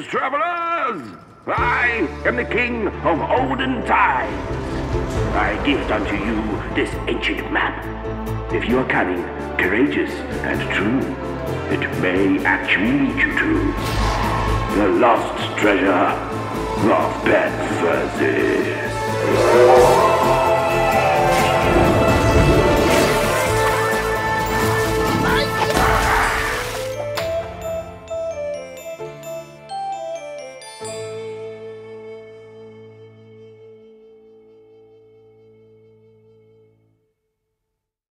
travelers! I am the king of olden times. I gift unto you this ancient map. If you are cunning, courageous, and true, it may actually lead you to the lost treasure of Bedford.